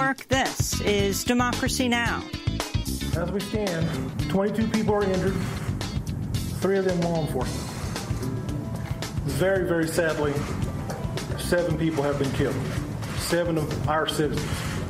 York, this is Democracy Now! As we stand, 22 people are injured, 3 of them law enforcement. Very, very sadly, 7 people have been killed, 7 of our citizens.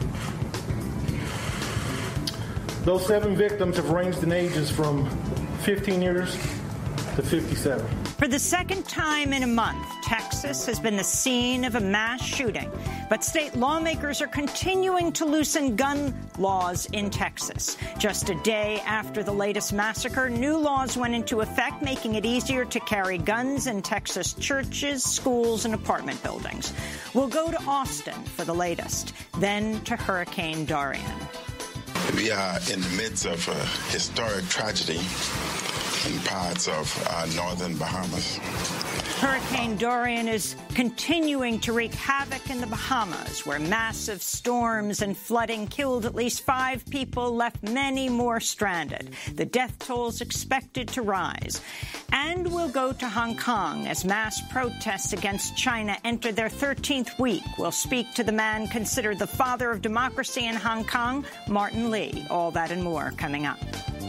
Those 7 victims have ranged in ages from 15 years to 57. For the second time in a month, Texas has been the scene of a mass shooting. But state lawmakers are continuing to loosen gun laws in Texas. Just a day after the latest massacre, new laws went into effect, making it easier to carry guns in Texas churches, schools, and apartment buildings. We'll go to Austin for the latest, then to Hurricane Dorian. We are in the midst of a historic tragedy in parts of northern Bahamas. Hurricane Dorian is continuing to wreak havoc in the Bahamas, where massive storms and flooding killed at least 5 people, left many more stranded. The death toll is expected to rise. And we'll go to Hong Kong as mass protests against China enter their 13th week. We'll speak to the man considered the father of democracy in Hong Kong, Martin Lee. All that and more coming up.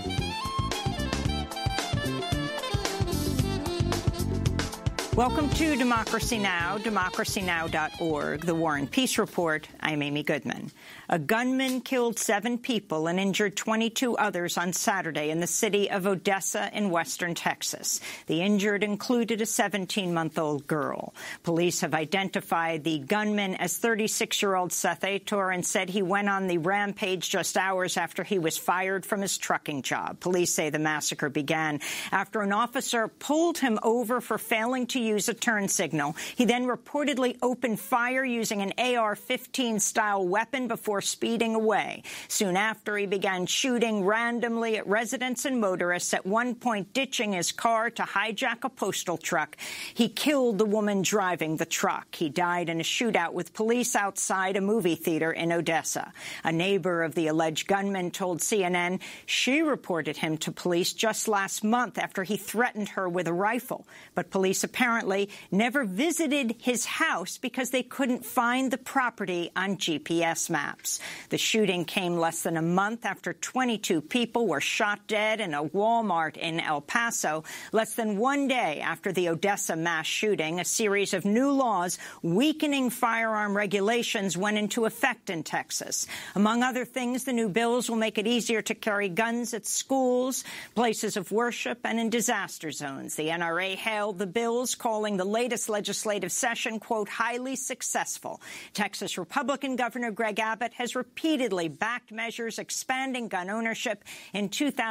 Welcome to Democracy Now!, democracynow.org, The War and Peace Report. I'm Amy Goodman. A gunman killed 7 people and injured 22 others on Saturday in the city of Odessa in western Texas. The injured included a 17-month-old girl. Police have identified the gunman as 36-year-old Seth Ator and said he went on the rampage just hours after he was fired from his trucking job. Police say the massacre began after an officer pulled him over for failing to use a turn signal. He then reportedly opened fire using an AR-15-style weapon before speeding away. Soon after, he began shooting randomly at residents and motorists, at one point ditching his car to hijack a postal truck. He killed the woman driving the truck. He died in a shootout with police outside a movie theater in Odessa. A neighbor of the alleged gunman told CNN she reported him to police just last month after he threatened her with a rifle. But police apparently never visited his house because they couldn't find the property on GPS maps. The shooting came less than a month after 22 people were shot dead in a Walmart in El Paso. Less than one day after the Odessa mass shooting, a series of new laws weakening firearm regulations went into effect in Texas. Among other things, the new bills will make it easier to carry guns at schools, places of worship, and in disaster zones. The NRA hailed the bills, calling the latest legislative session, quote, highly successful. Texas Republican Governor Greg Abbott has repeatedly backed measures expanding gun ownership. In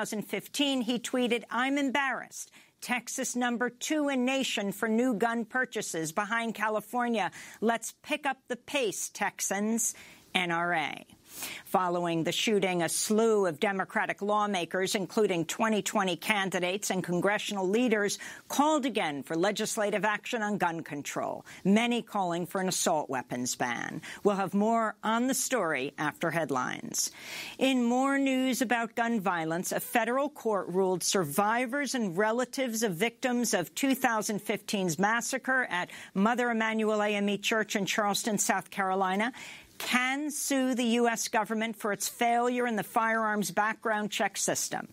2015, he tweeted, I'm embarrassed. Texas #2 in nation for new gun purchases behind California. Let's pick up the pace, Texans. NRA. Following the shooting, a slew of Democratic lawmakers, including 2020 candidates and congressional leaders, called again for legislative action on gun control, many calling for an assault weapons ban. We'll have more on the story after headlines. In more news about gun violence, a federal court ruled survivors and relatives of victims of 2015's massacre at Mother Emanuel AME Church in Charleston, South Carolina, can sue the U.S. government for its failure in the firearms background check system.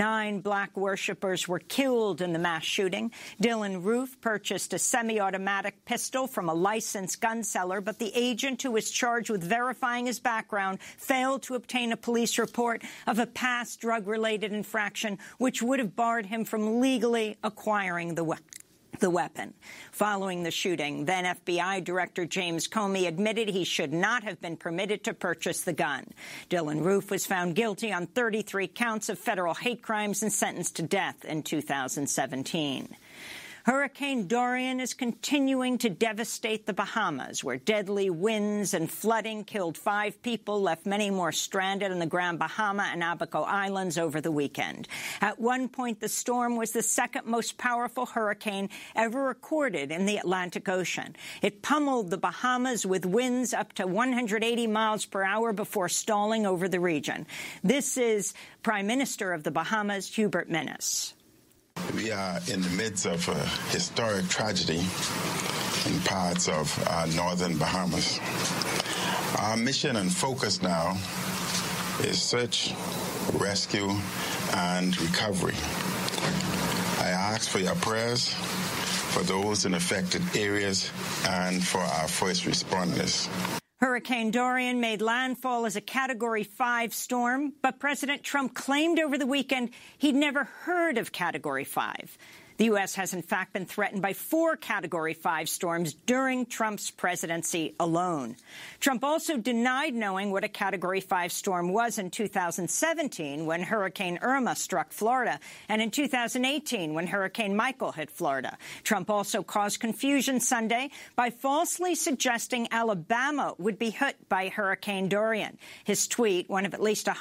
9 black worshipers were killed in the mass shooting. Dylan Roof purchased a semi-automatic pistol from a licensed gun seller, but the agent who was charged with verifying his background failed to obtain a police report of a past drug-related infraction, which would have barred him from legally acquiring the weapon. Following the shooting, then FBI Director James Comey admitted he should not have been permitted to purchase the gun. Dylan Roof was found guilty on 33 counts of federal hate crimes and sentenced to death in 2017. Hurricane Dorian is continuing to devastate the Bahamas, where deadly winds and flooding killed 5 people, left many more stranded on the Grand Bahama and Abaco Islands over the weekend. At one point, the storm was the second most powerful hurricane ever recorded in the Atlantic Ocean. It pummeled the Bahamas with winds up to 180 miles per hour before stalling over the region. This is Prime Minister of the Bahamas, Hubert Minnis. We are in the midst of a historic tragedy in parts of northern Bahamas. Our mission and focus now is search, rescue, and recovery. I ask for your prayers for those in affected areas and for our first responders. Hurricane Dorian made landfall as a Category 5 storm, but President Trump claimed over the weekend he'd never heard of Category 5. The U.S. has, in fact, been threatened by 4 Category 5 storms during Trump's presidency alone. Trump also denied knowing what a Category 5 storm was in 2017 when Hurricane Irma struck Florida, and in 2018 when Hurricane Michael hit Florida. Trump also caused confusion Sunday by falsely suggesting Alabama would be hit by Hurricane Dorian. His tweet, one of at least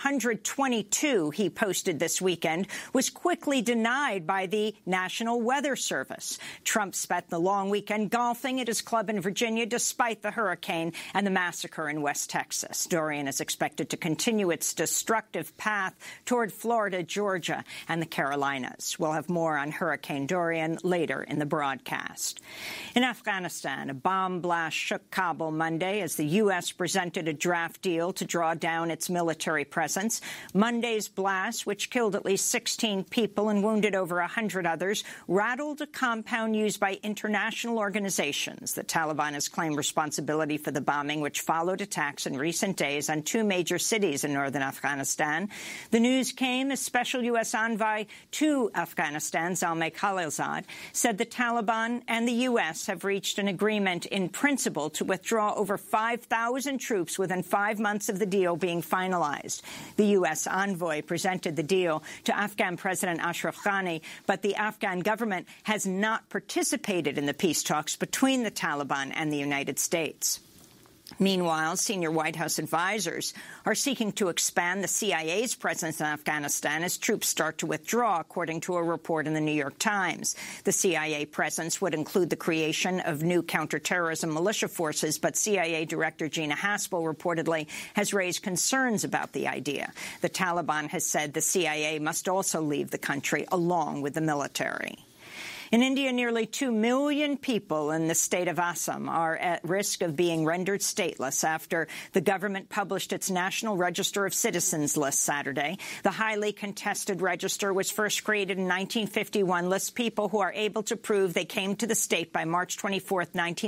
122 he posted this weekend, was quickly denied by the National Weather Service. Trump spent the long weekend golfing at his club in Virginia despite the hurricane and the massacre in West Texas. Dorian is expected to continue its destructive path toward Florida, Georgia, and the Carolinas. We'll have more on Hurricane Dorian later in the broadcast. In Afghanistan, a bomb blast shook Kabul Monday as the U.S. presented a draft deal to draw down its military presence. Monday's blast, which killed at least 16 people and wounded over 100 others, rattled a compound used by international organizations. The Taliban has claimed responsibility for the bombing, which followed attacks in recent days on 2 major cities in northern Afghanistan. The news came as Special U.S. Envoy to Afghanistan, Zalmay Khalilzad, said the Taliban and the U.S. have reached an agreement in principle to withdraw over 5,000 troops within 5 months of the deal being finalized. The U.S. envoy presented the deal to Afghan President Ashraf Ghani, but the Afghan government has not participated in the peace talks between the Taliban and the United States. Meanwhile, senior White House advisors are seeking to expand the CIA's presence in Afghanistan as troops start to withdraw, according to a report in the New York Times. The CIA presence would include the creation of new counterterrorism militia forces, but CIA Director Gina Haspel reportedly has raised concerns about the idea. The Taliban has said the CIA must also leave the country along with the military. In India, nearly 2 million people in the state of Assam are at risk of being rendered stateless after the government published its National Register of Citizens list Saturday. The highly contested register was first created in 1951, lists people who are able to prove they came to the state by March 24,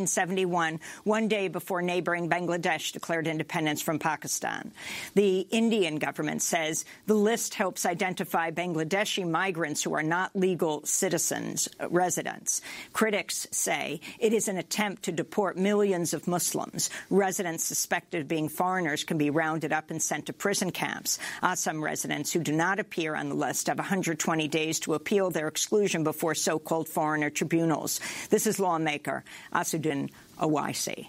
1971, one day before neighboring Bangladesh declared independence from Pakistan. The Indian government says the list helps identify Bangladeshi migrants who are not legal citizens, residents. Critics say it is an attempt to deport millions of Muslims. Residents suspected of being foreigners can be rounded up and sent to prison camps. Assam residents who do not appear on the list have 120 days to appeal their exclusion before so-called foreigner tribunals. This is lawmaker Asuddin Owaisi.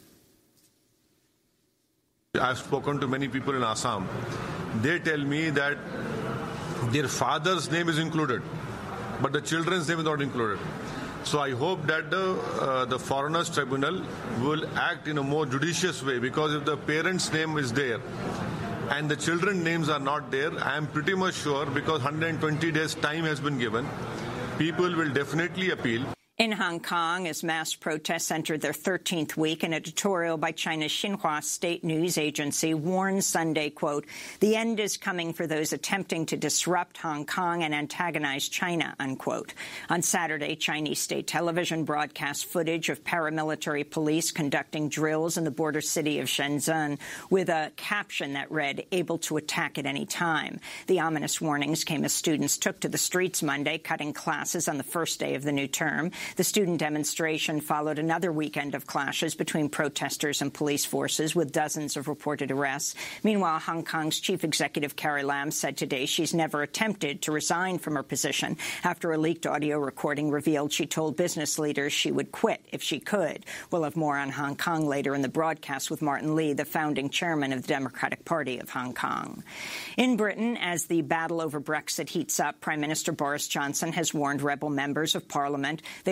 I've spoken to many people in Assam. They tell me that their father's name is included, but the children's name is not included. So I hope that the Foreigners Tribunal will act in a more judicious way, because if the parents' name is there and the children's names are not there, I am pretty much sure, because 120 days time has been given, people will definitely appeal. In Hong Kong, as mass protests entered their 13th week, an editorial by China's Xinhua state news agency warned Sunday, quote, "The end is coming for those attempting to disrupt Hong Kong and antagonize China," unquote. On Saturday, Chinese state television broadcast footage of paramilitary police conducting drills in the border city of Shenzhen with a caption that read, "Able to attack at any time." The ominous warnings came as students took to the streets Monday, cutting classes on the first day of the new term. The student demonstration followed another weekend of clashes between protesters and police forces, with dozens of reported arrests. Meanwhile, Hong Kong's chief executive Carrie Lam said today she's never attempted to resign from her position after a leaked audio recording revealed she told business leaders she would quit if she could. We'll have more on Hong Kong later in the broadcast with Martin Lee, the founding chairman of the Democratic Party of Hong Kong. In Britain, as the battle over Brexit heats up, Prime Minister Boris Johnson has warned rebel members of Parliament they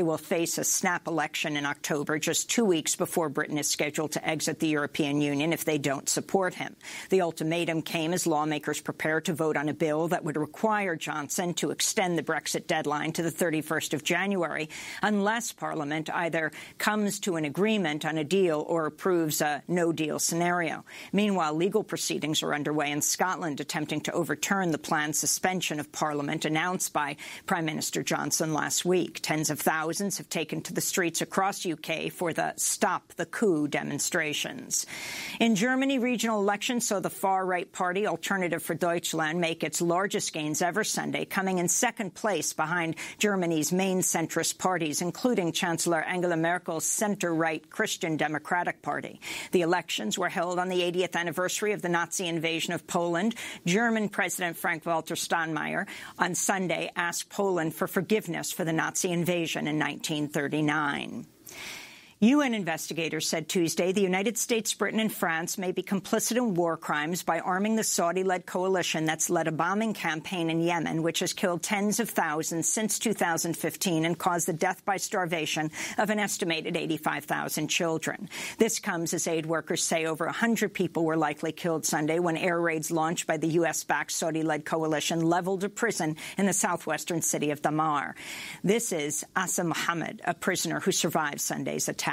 will face a snap election in October, just 2 weeks before Britain is scheduled to exit the European Union if they don't support him. The ultimatum came as lawmakers prepare to vote on a bill that would require Johnson to extend the Brexit deadline to the 31st of January, unless Parliament either comes to an agreement on a deal or approves a no-deal scenario. Meanwhile, legal proceedings are underway in Scotland attempting to overturn the planned suspension of Parliament announced by Prime Minister Johnson last week. Tens of thousands have taken to the streets across UK for the Stop the Coup demonstrations. In Germany, regional elections saw the far-right party Alternative for Deutschland make its largest gains ever Sunday, coming in second place behind Germany's main centrist parties, including Chancellor Angela Merkel's center-right Christian Democratic Party. The elections were held on the 80th anniversary of the Nazi invasion of Poland. German President Frank-Walter Steinmeier on Sunday asked Poland for forgiveness for the Nazi invasion in 1939. UN investigators said Tuesday the United States, Britain and France may be complicit in war crimes by arming the Saudi-led coalition that's led a bombing campaign in Yemen, which has killed tens of thousands since 2015 and caused the death by starvation of an estimated 85,000 children. This comes as aid workers say over 100 people were likely killed Sunday when air raids launched by the U.S.-backed Saudi-led coalition leveled a prison in the southwestern city of Damar. This is Asa Mohammed, a prisoner who survived Sunday's attack.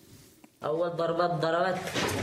The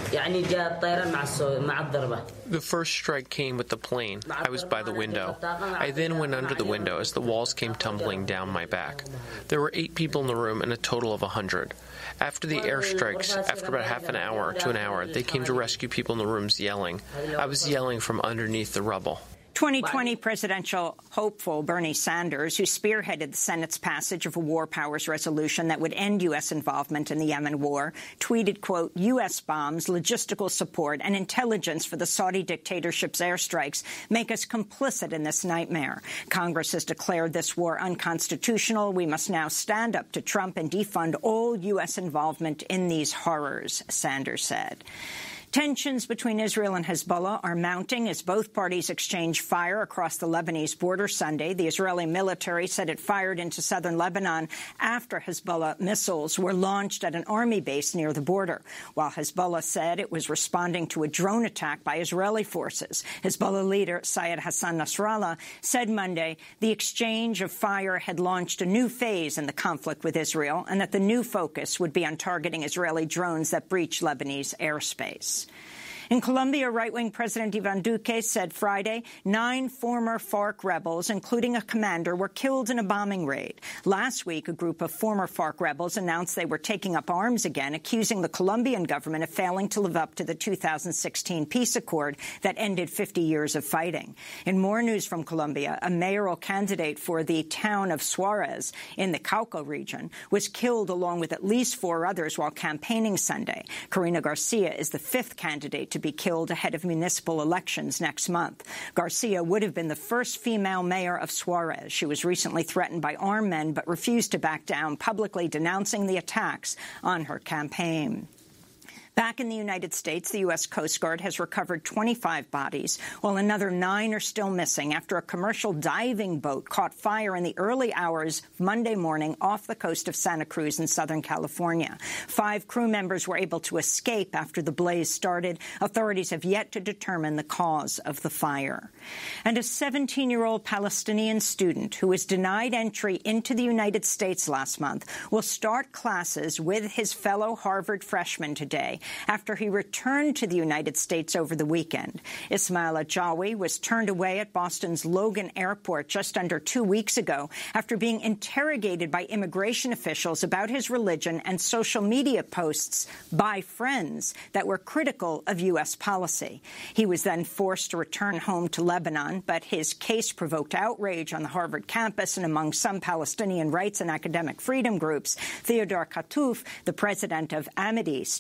first strike came with the plane. I was by the window. I then went under the window as the walls came tumbling down my back. There were 8 people in the room and a total of 100. After the airstrikes, after about half an hour to an hour, they came to rescue people in the rooms yelling. I was yelling from underneath the rubble. 2020 presidential hopeful Bernie Sanders, who spearheaded the Senate's passage of a war powers resolution that would end U.S. involvement in the Yemen war, tweeted, quote, U.S. bombs, logistical support, and intelligence for the Saudi dictatorship's airstrikes make us complicit in this nightmare. Congress has declared this war unconstitutional. We must now stand up to Trump and defund all U.S. involvement in these horrors, Sanders said. Tensions between Israel and Hezbollah are mounting as both parties exchange fire across the Lebanese border Sunday. The Israeli military said it fired into southern Lebanon after Hezbollah missiles were launched at an army base near the border, while Hezbollah said it was responding to a drone attack by Israeli forces. Hezbollah leader Syed Hassan Nasrallah said Monday the exchange of fire had launched a new phase in the conflict with Israel and that the new focus would be on targeting Israeli drones that breach Lebanese airspace. In Colombia, right-wing President Ivan Duque said Friday 9 former FARC rebels, including a commander, were killed in a bombing raid. Last week, a group of former FARC rebels announced they were taking up arms again, accusing the Colombian government of failing to live up to the 2016 peace accord that ended 50 years of fighting. In more news from Colombia, a mayoral candidate for the town of Suarez in the Cauca region was killed along with at least 4 others while campaigning Sunday. Karina Garcia is the 5th candidate to be killed ahead of municipal elections next month. Garcia would have been the first female mayor of Suarez. She was recently threatened by armed men but refused to back down, publicly denouncing the attacks on her campaign. Back in the United States, the U.S. Coast Guard has recovered 25 bodies, while another 9 are still missing after a commercial diving boat caught fire in the early hours of Monday morning off the coast of Santa Cruz in Southern California. 5 crew members were able to escape after the blaze started. Authorities have yet to determine the cause of the fire. And a 17-year-old Palestinian student who was denied entry into the United States last month will start classes with his fellow Harvard freshmen today after he returned to the United States over the weekend. Ismail Ajawi was turned away at Boston's Logan Airport just under 2 weeks ago after being interrogated by immigration officials about his religion and social media posts by friends that were critical of U.S. policy. He was then forced to return home to Lebanon, but his case provoked outrage on the Harvard campus and among some Palestinian rights and academic freedom groups. Theodore Katouf, the president of Amid East, the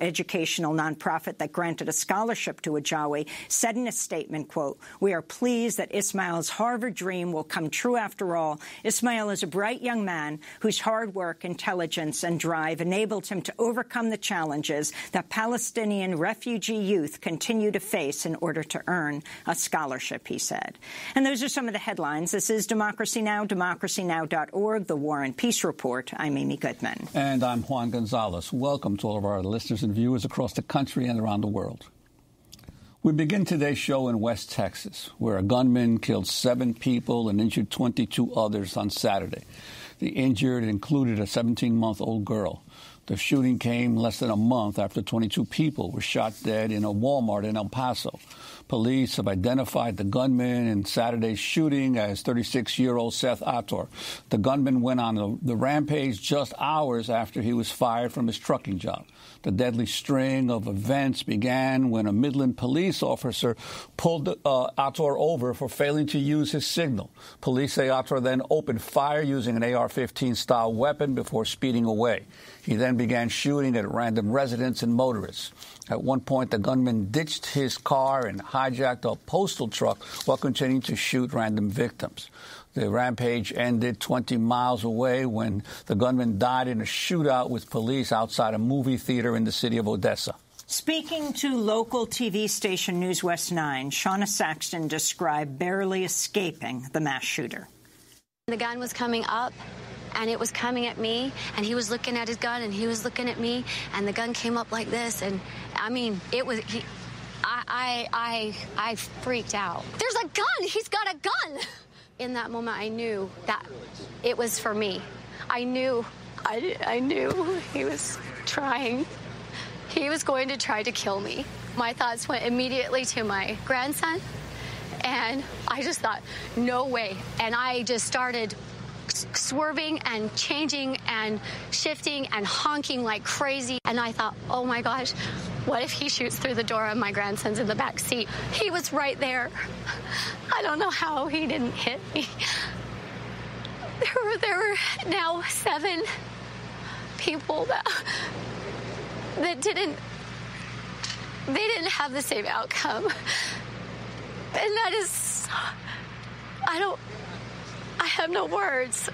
educational nonprofit that granted a scholarship to Ajawi, said in a statement, quote, "We are pleased that Ismail's Harvard dream will come true after all. Ismail is a bright young man whose hard work, intelligence, and drive enabled him to overcome the challenges that Palestinian refugee youth continue to face in order to earn a scholarship," he said. And those are some of the headlines. This is Democracy Now!, democracynow.org, the War and Peace Report. I'm Amy Goodman. And I'm Juan Gonzalez. Welcome to all of our listeners and viewers across the country and around the world. We begin today's show in West Texas, where a gunman killed 7 people and injured 22 others on Saturday. The injured included a 17-month-old girl. The shooting came less than a month after 22 people were shot dead in a Walmart in El Paso. Police have identified the gunman in Saturday's shooting as 36-year-old Seth Ator. The gunman went on the rampage just hours after he was fired from his trucking job. The deadly string of events began when a Midland police officer pulled Ator over for failing to use his signal. Police say Ator then opened fire using an AR-15-style weapon before speeding away. He then began shooting at random residents and motorists. At one point, the gunman ditched his car and hijacked a postal truck while continuing to shoot random victims. The rampage ended 20 miles away when the gunman died in a shootout with police outside a movie theater in the city of Odessa. Speaking to local TV station News West 9, Shauna Saxton described barely escaping the mass shooter. The gun was coming up, and it was coming at me, and he was looking at his gun, and he was looking at me, and the gun came up like this, and I mean, it was, I freaked out. There's a gun! He's got a gun! In that moment, I knew that it was for me. I knew he was trying. He was going to try to kill me. My thoughts went immediately to my grandson, and I just thought, no way. And I just started swerving and changing and shifting and honking like crazy. And I thought, oh my gosh, what if he shoots through the door and my grandson's in the back seat? He was right there. I don't know how he didn't hit me. There were now 7 people that didn't have the same outcome. And that is, I have no words.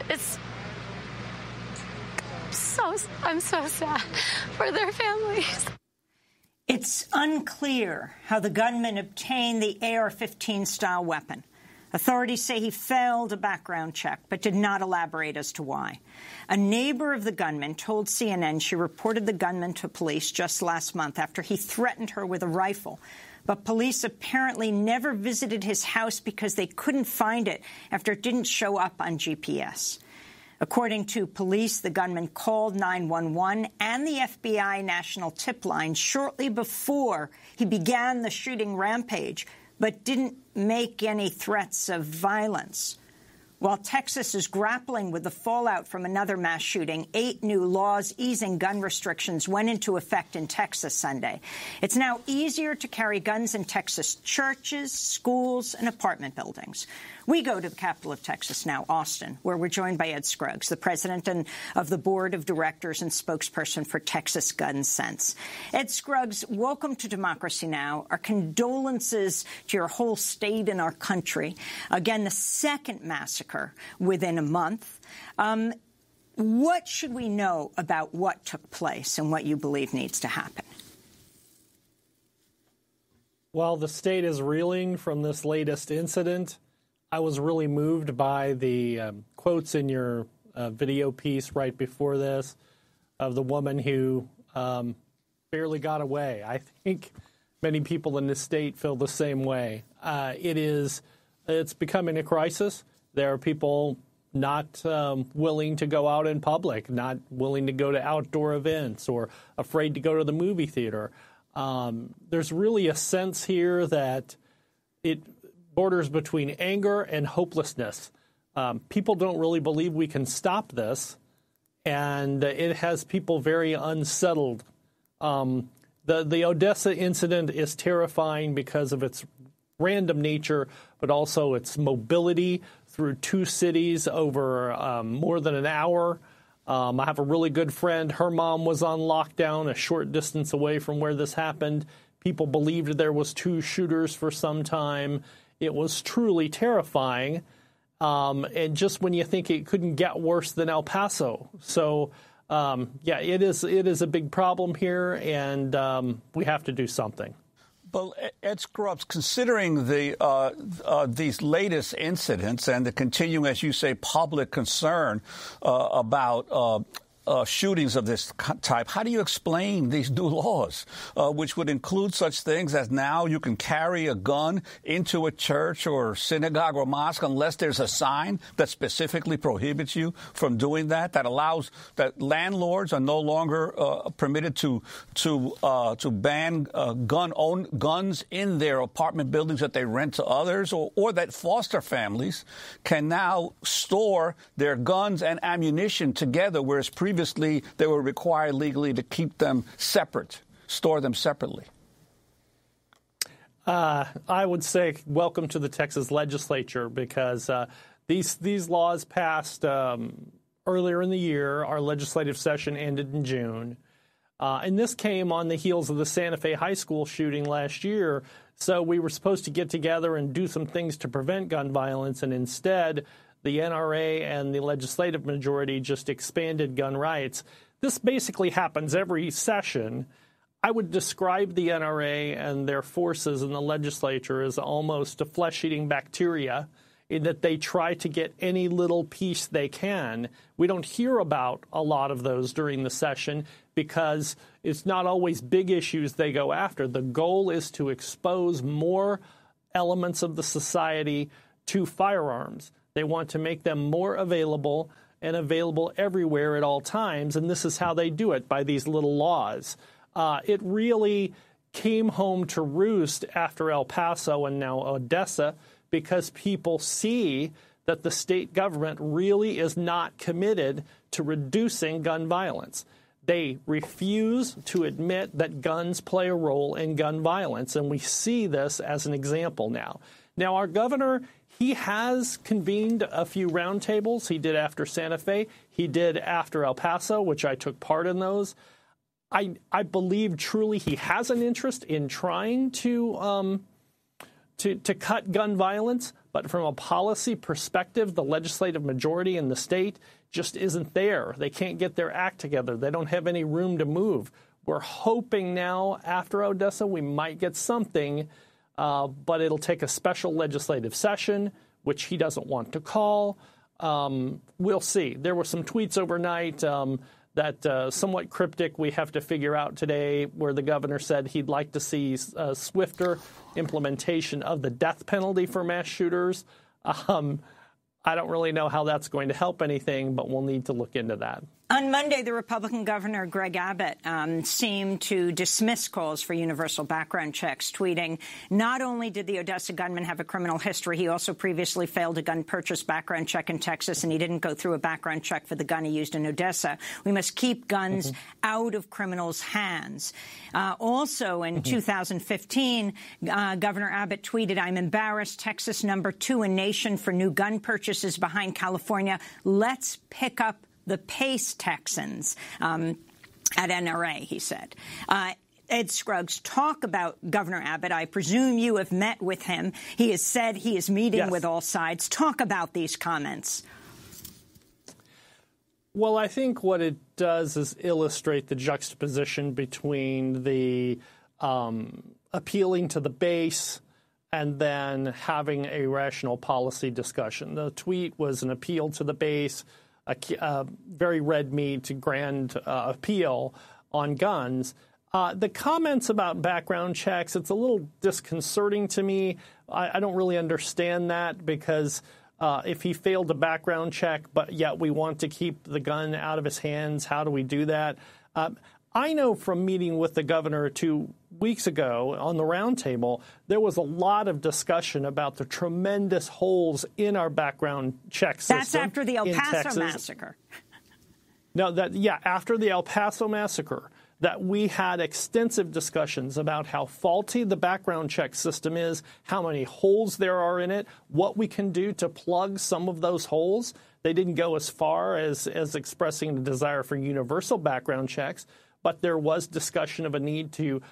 I'm so sad for their families. It's unclear how the gunman obtained the AR-15 style weapon. Authorities say he failed a background check, but did not elaborate as to why. A neighbor of the gunman told CNN she reported the gunman to police just last month after he threatened her with a rifle. But police apparently never visited his house because they couldn't find it after it didn't show up on GPS. According to police, the gunman called 911 and the FBI National Tip Line shortly before he began the shooting rampage, but didn't make any threats of violence. While Texas is grappling with the fallout from another mass shooting, 8 new laws easing gun restrictions went into effect in Texas Sunday. It's now easier to carry guns in Texas churches, schools, and apartment buildings. We go to the capital of Texas now, Austin, where we're joined by Ed Scruggs, the president of the board of directors and spokesperson for Texas Gun Sense. Ed Scruggs, welcome to Democracy Now! Our condolences to your whole state and our country. Again, the second massacre within a month. What should we know about what took place and what you believe needs to happen? While the state is reeling from this latest incident, I was really moved by the quotes in your video piece right before this of the woman who barely got away. I think many people in this state feel the same way. It's becoming a crisis. There are people not willing to go out in public, not willing to go to outdoor events, or afraid to go to the movie theater. There's really a sense here that it borders between anger and hopelessness. People don't really believe we can stop this, and it has people very unsettled. The Odessa incident is terrifying because of its random nature, but also its mobility through 2 cities over more than an hour. I have a really good friend. Her mom was on lockdown a short distance away from where this happened. People believed there was 2 shooters for some time. It was truly terrifying. And just when you think it couldn't get worse than El Paso. So, it is a big problem here, and we have to do something. Well, Ed Scruggs, considering these latest incidents and the continuing, as you say, public concern about shootings of this type, how do you explain these new laws, which would include such things as now you can carry a gun into a church or synagogue or mosque unless there's a sign that specifically prohibits you from doing that, that allows that landlords are no longer permitted to ban guns in their apartment buildings that they rent to others, or that foster families can now store their guns and ammunition together, whereas previously they were required legally to keep them separate, store them separately? I would say welcome to the Texas legislature, because these laws passed earlier in the year. Our legislative session ended in June. And this came on the heels of the Santa Fe High School shooting last year. So we were supposed to get together and do some things to prevent gun violence, and instead the NRA and the legislative majority just expanded gun rights. This basically happens every session. I would describe the NRA and their forces in the legislature as almost a flesh-eating bacteria, in that they try to get any little piece they can. We don't hear about a lot of those during the session because it's not always big issues they go after. The goal is to expose more elements of the society to firearms. They want to make them more available and available everywhere at all times, and this is how they do it, by these little laws. It really came home to roost after El Paso and now Odessa, because people see that the state government really is not committed to reducing gun violence. They refuse to admit that guns play a role in gun violence, and we see this as an example now. Now, our governor, he has convened a few roundtables. He did after Santa Fe. He did after El Paso, which I took part in those. I believe truly he has an interest in trying to cut gun violence, but from a policy perspective, the legislative majority in the state just isn't there. They can't get their act together. They don't have any room to move. We're hoping now after Odessa we might get something, but it'll take a special legislative session, which he doesn't want to call. We'll see. There were some tweets overnight that somewhat cryptic we have to figure out today, where the governor said he'd like to see swifter implementation of the death penalty for mass shooters. I don't really know how that's going to help anything, but we'll need to look into that. On Monday, the Republican governor, Greg Abbott, seemed to dismiss calls for universal background checks, tweeting, "Not only did the Odessa gunman have a criminal history, he also previously failed a gun purchase background check in Texas, and he didn't go through a background check for the gun he used in Odessa. We must keep guns out of criminals' hands." Also, in 2015, Governor Abbott tweeted, "I'm embarrassed. Texas #2 in nation for new gun purchases behind California. Let's pick up the pace, Texans," at NRA, he said. Ed Scruggs, talk about Governor Abbott. I presume you have met with him. He has said he is meeting with all sides. Talk about these comments. Well, I think what it does is illustrate the juxtaposition between the appealing to the base and then having a rational policy discussion. The tweet was an appeal to the base, a very red meat grand appeal on guns. The comments about background checks, it's a little disconcerting to me. I don't really understand that, because if he failed a background check, but yet we want to keep the gun out of his hands, how do we do that? I know from meeting with the governor 2 weeks ago on the roundtable, there was a lot of discussion about the tremendous holes in our background check system. That's after the El Paso massacre. No, after the El Paso massacre, that we had extensive discussions about how faulty the background check system is, how many holes there are in it, what we can do to plug some of those holes. They didn't go as far as expressing the desire for universal background checks, but there was discussion of a need to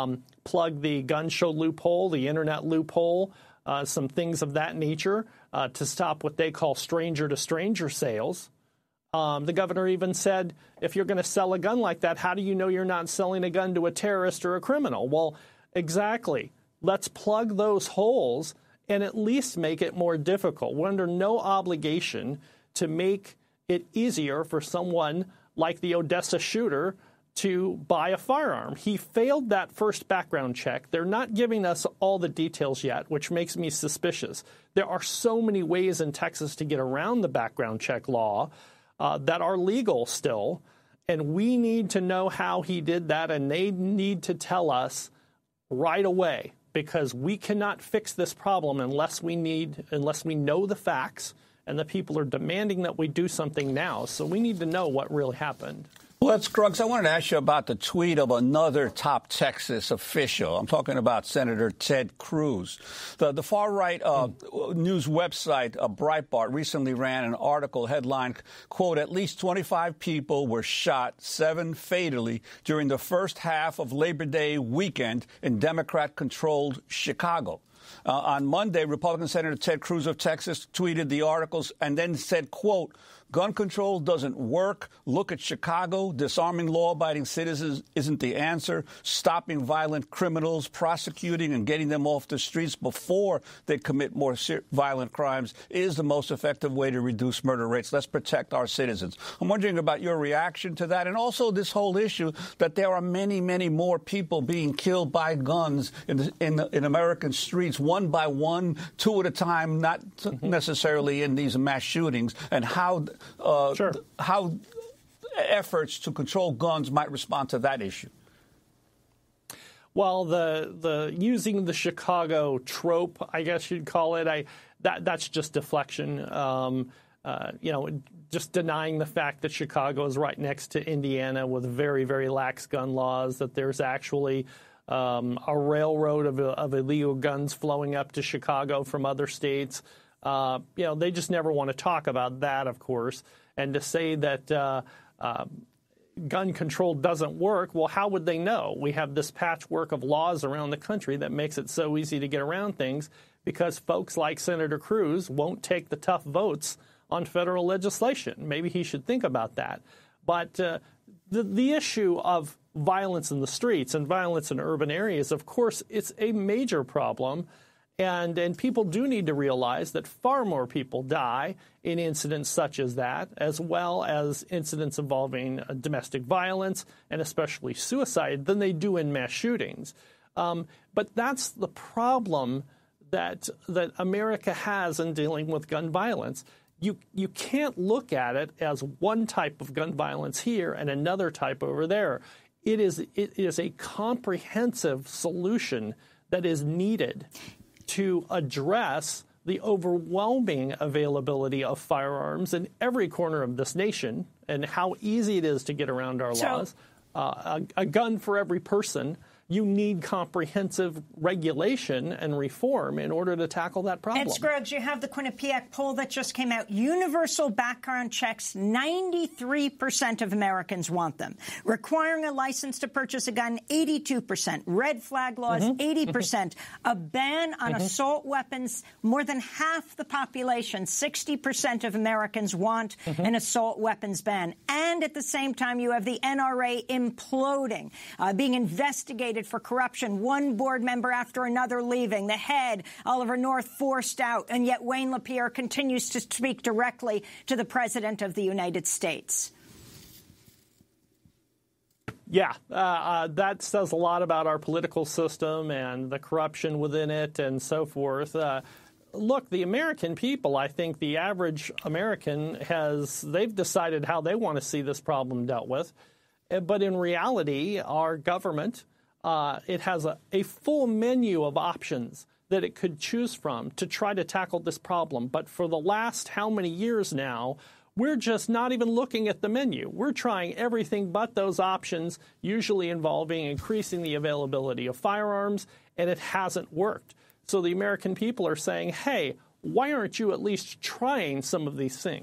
plug the gun show loophole, the internet loophole, some things of that nature to stop what they call stranger-to-stranger sales. The governor even said, if you're going to sell a gun like that, how do you know you're not selling a gun to a terrorist or a criminal? Well, exactly. Let's plug those holes and at least make it more difficult. We're under no obligation to make it easier for someone like the Odessa shooter to buy a firearm. He failed that first background check. They're not giving us all the details yet, which makes me suspicious. There are so many ways in Texas to get around the background check law that are legal still, and we need to know how he did that, and they need to tell us right away, because we cannot fix this problem unless we know the facts, and the people are demanding that we do something now. So we need to know what really happened. Well, Scruggs, I wanted to ask you about the tweet of another top Texas official. I'm talking about Senator Ted Cruz. The far-right news website, Breitbart, recently ran an article headlined, quote, "At least 25 people were shot, 7 fatally, during the first half of Labor Day weekend in Democrat-controlled Chicago." On Monday, Republican Senator Ted Cruz of Texas tweeted the articles and then said, quote, "Gun control doesn't work. Look at Chicago. Disarming law-abiding citizens isn't the answer. Stopping violent criminals, prosecuting and getting them off the streets before they commit more violent crimes is the most effective way to reduce murder rates. Let's protect our citizens." I'm wondering about your reaction to that, and also this whole issue that there are many, many more people being killed by guns in American streets, one by one, 2 at a time, not necessarily in these mass shootings, and how efforts to control guns might respond to that issue. Well, the using the Chicago trope, I guess you'd call it, that's just deflection. Just denying the fact that Chicago is right next to Indiana with very, very lax gun laws, that there's actually a railroad of illegal guns flowing up to Chicago from other states. They just never want to talk about that, of course. And to say that gun control doesn't work, well, how would they know? We have this patchwork of laws around the country that makes it so easy to get around things because folks like Senator Cruz won't take the tough votes on federal legislation. Maybe he should think about that. But the issue of violence in the streets and violence in urban areas, of course, it's a major problem. And people do need to realize that far more people die in incidents such as that, as well as incidents involving domestic violence and especially suicide, than they do in mass shootings. But that's the problem that America has in dealing with gun violence. You can't look at it as one type of gun violence here and another type over there. It is a comprehensive solution that is needed to address the overwhelming availability of firearms in every corner of this nation and how easy it is to get around our laws. A gun for every person. You need comprehensive regulation and reform in order to tackle that problem. And Scruggs, you have the Quinnipiac poll that just came out. Universal background checks, 93% of Americans want them. Requiring a license to purchase a gun, 82%. Red flag laws, 80%. A ban on assault weapons, more than half the population, 60% of Americans want an assault weapons ban. And at the same time, you have the NRA imploding, being investigated for corruption, one board member after another leaving, the head, Oliver North, forced out, and yet Wayne LaPierre continues to speak directly to the President of the United States. Yeah, that says a lot about our political system and the corruption within it and so forth. Look, the American people, I think the average American they've decided how they want to see this problem dealt with. But in reality, our government, it has a full menu of options that it could choose from to try to tackle this problem. But for the last how many years now, we're just not even looking at the menu. We're trying everything but those options, usually involving increasing the availability of firearms, and it hasn't worked. So the American people are saying, hey, why aren't you at least trying some of these things?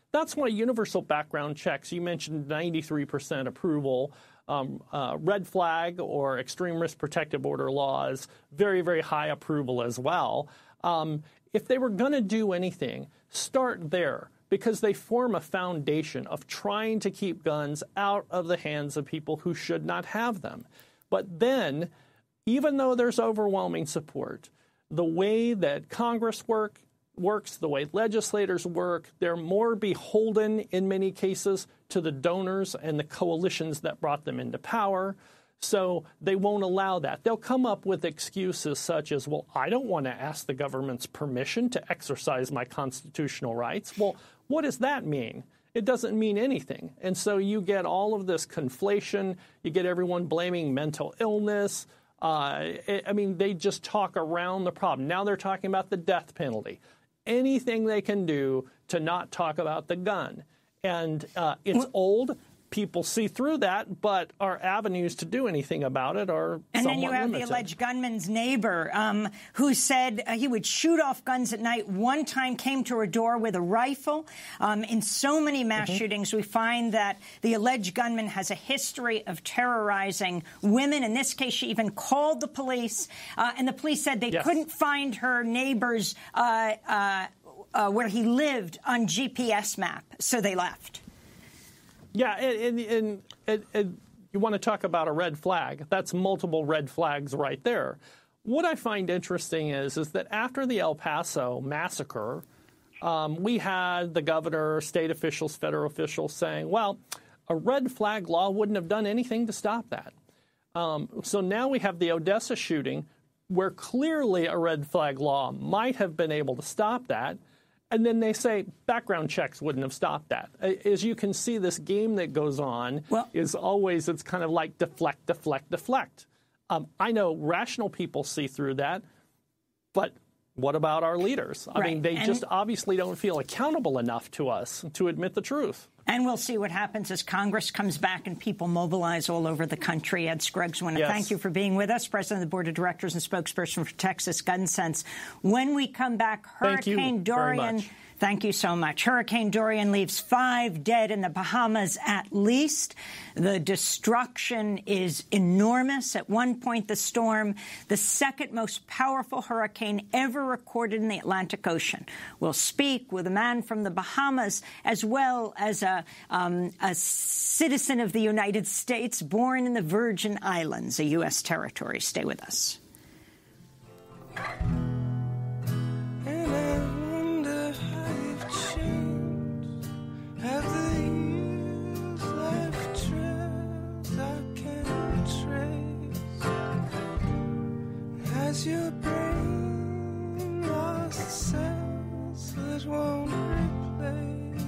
That's why universal background checks, you mentioned 93% approval, red flag or extreme risk protective order laws, very, very high approval as well. If they were going to do anything, start there, because they form a foundation of trying to keep guns out of the hands of people who should not have them. But then, even though there's overwhelming support, the way that Congress works, the way legislators work, they're more beholden in many cases to the donors and the coalitions that brought them into power. So they won't allow that. They'll come up with excuses such as, well, I don't want to ask the government's permission to exercise my constitutional rights. Well, what does that mean? It doesn't mean anything. And so you get all of this conflation. You get everyone blaming mental illness. I mean, they just talk around the problem. Now they're talking about the death penalty. Anything they can do to not talk about the gun. And it's old. People see through that, but our avenues to do anything about it are somewhat limited. And then you have the alleged gunman's neighbor who said he would shoot off guns at night. One time came to her door with a rifle. In so many mass shootings, we find that the alleged gunman has a history of terrorizing women. In this case, she even called the police, and the police said they couldn't find her neighbor's where he lived on GPS map, so they left. Yeah, and you want to talk about a red flag. That's multiple red flags right there. What I find interesting is that after the El Paso massacre, we had the governor, state officials, federal officials saying, well, a red flag law wouldn't have done anything to stop that. So now we have the Odessa shooting where clearly a red flag law might have been able to stop that. And then they say background checks wouldn't have stopped that. As you can see, this game that goes on is always, it's kind of like deflect, deflect, deflect. I know rational people see through that, but what about our leaders? I mean, they just obviously don't feel accountable enough to us to admit the truth. And we'll see what happens as Congress comes back and people mobilize all over the country. Ed Scruggs, I want to thank you for being with us, President of the Board of Directors and spokesperson for Texas Gun Sense. When we come back, Hurricane Dorian. Thank you so much. Hurricane Dorian leaves 5 dead in the Bahamas at least. The destruction is enormous. At one point, the storm, the second most powerful hurricane ever recorded in the Atlantic Ocean. We'll speak with a man from the Bahamas as well as a citizen of the United States born in the Virgin Islands, a U.S. territory. Stay with us. Have the years left trails I can't trace? Has your brain lost cells that won't replace?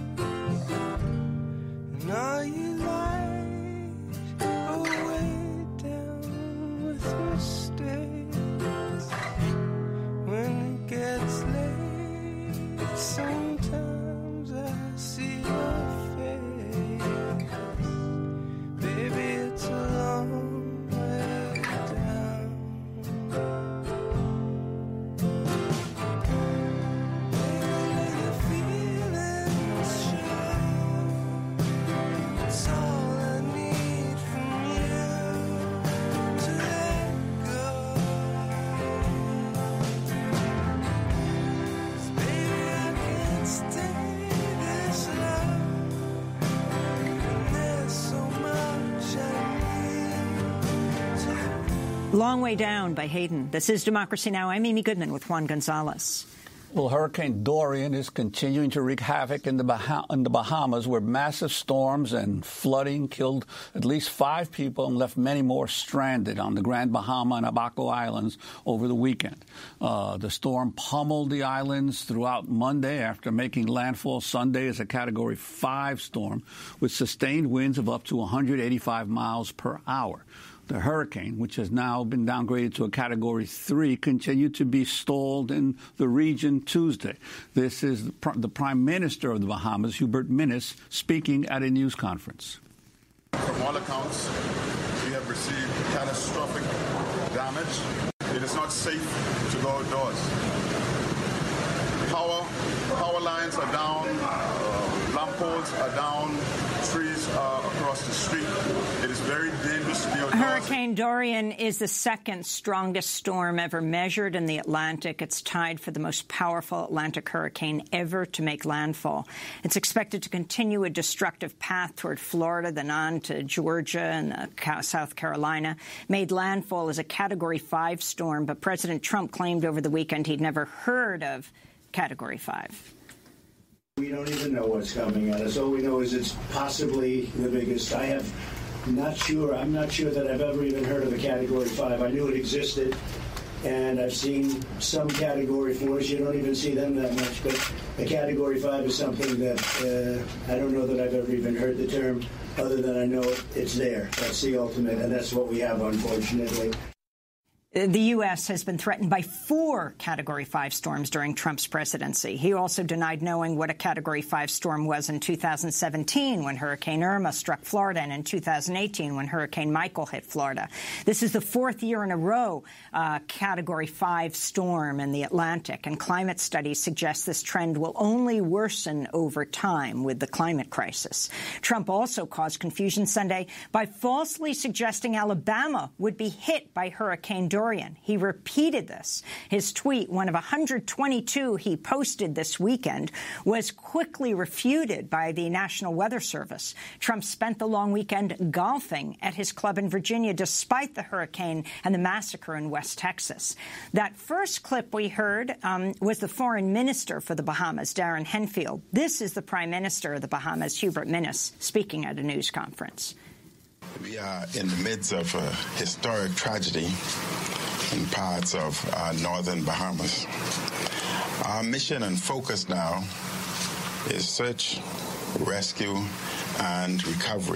And are you light or way down with mistakes? When it gets late, sometimes I see your face. Baby, it's a long way down. Baby, the feeling's sure. It's all I need from you to let go. 'Cause baby, I can't stay this long. And there's so much I need to. Long Way Down by Hayden. This is Democracy Now! I'm Amy Goodman with Juan Gonzalez. Well, Hurricane Dorian is continuing to wreak havoc in the Bahamas, where massive storms and flooding killed at least 5 people and left many more stranded on the Grand Bahama and Abaco Islands over the weekend. The storm pummeled the islands throughout Monday after making landfall Sunday as a Category 5 storm with sustained winds of up to 185 miles per hour. The hurricane, which has now been downgraded to a Category 3, continued to be stalled in the region Tuesday. This is the Prime Minister of the Bahamas, Hubert Minnis, speaking at a news conference. From all accounts, we have received catastrophic damage. It is not safe to go outdoors. Power lines are down, lamp poles are down, trees are across the street. It is very dangerous to be outdoors. Hurricane Dorian is the second strongest storm ever measured in the Atlantic. It's tied for the most powerful Atlantic hurricane ever to make landfall. It's expected to continue a destructive path toward Florida, then on to Georgia and South Carolina. Made landfall as a Category 5 storm, but President Trump claimed over the weekend he'd never heard of Category 5. We don't even know what's coming at us. All we know is it's possibly the biggest. I'm not sure that I've ever even heard of a Category 5. I knew it existed, and I've seen some Category 4s. You don't even see them that much, but a Category 5 is something that I don't know that I've ever even heard the term, other than I know it's there. That's the ultimate, and that's what we have, unfortunately. The U.S. has been threatened by 4 Category 5 storms during Trump's presidency. He also denied knowing what a Category 5 storm was in 2017 when Hurricane Irma struck Florida and in 2018 when Hurricane Michael hit Florida. This is the 4th year in a row Category 5 storm in the Atlantic, and climate studies suggest this trend will only worsen over time with the climate crisis. Trump also caused confusion Sunday by falsely suggesting Alabama would be hit by Hurricane Dorian. He repeated this. His tweet, one of 122 he posted this weekend, was quickly refuted by the National Weather Service. Trump spent the long weekend golfing at his club in Virginia despite the hurricane and the massacre in West Texas. That first clip we heard was the foreign minister for the Bahamas, Darren Henfield. This is the prime minister of the Bahamas, Hubert Minnis, speaking at a news conference. We are in the midst of a historic tragedy in parts of our northern Bahamas. Our mission and focus now is search, rescue, and recovery.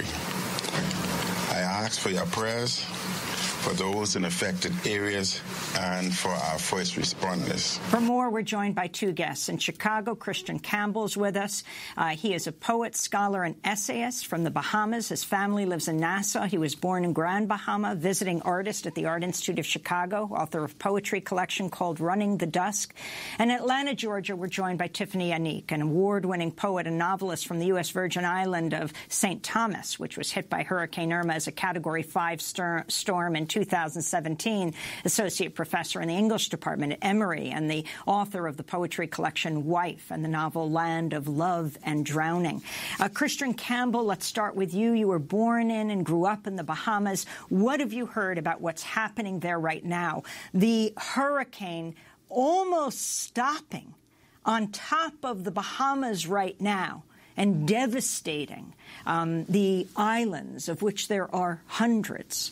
I ask for your prayers for those in affected areas and for our first responders. For more, we're joined by 2 guests. In Chicago, Christian Campbell's with us. He is a poet, scholar, and essayist from the Bahamas. His family lives in Nassau. He was born in Grand Bahama, visiting artist at the Art Institute of Chicago, author of poetry collection called Running the Dusk. And in Atlanta, Georgia, we're joined by Tiffany Anique, an award-winning poet and novelist from the U.S. Virgin Island of St. Thomas, which was hit by Hurricane Irma as a Category 5 storm in 2017, associate professor in the English department at Emory and the author of the poetry collection Wife and the novel Land of Love and Drowning. Christian Campbell, let's start with you. You were born in and grew up in the Bahamas. What have you heard about what's happening there right now? The hurricane almost stopping on top of the Bahamas right now and devastating the islands, of which there are hundreds.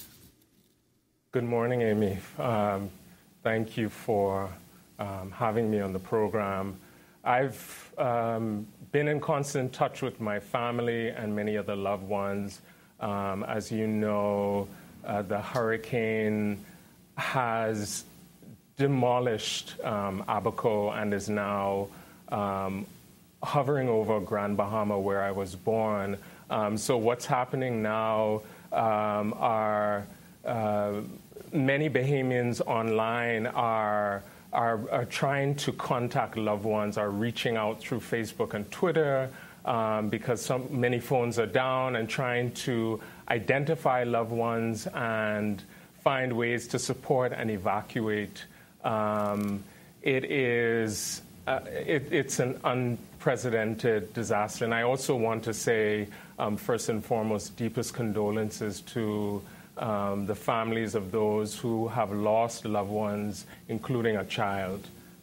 Good morning, Amy. Thank you for having me on the program. I've been in constant touch with my family and many other loved ones. As you know, the hurricane has demolished Abaco and is now hovering over Grand Bahama, where I was born. So what's happening now are many Bahamians online are trying to contact loved ones, are reaching out through Facebook and Twitter because many phones are down, and trying to identify loved ones and find ways to support and evacuate. It's an unprecedented disaster. And I also want to say, first and foremost, deepest condolences to the families of those who have lost loved ones, including a child.